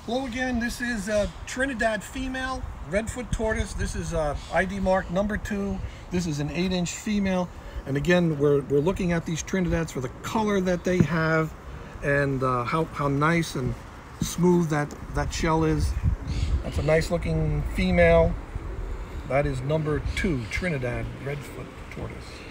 Hello again, this is Trinidad female, Redfoot Tortoise. This is ID mark number 2. This is an 8-inch female. And again, we're looking at these Trinidadads for the color that they have and how nice and smooth that shell is. That's a nice looking female. That is number 2, Trinidad Redfoot Tortoise.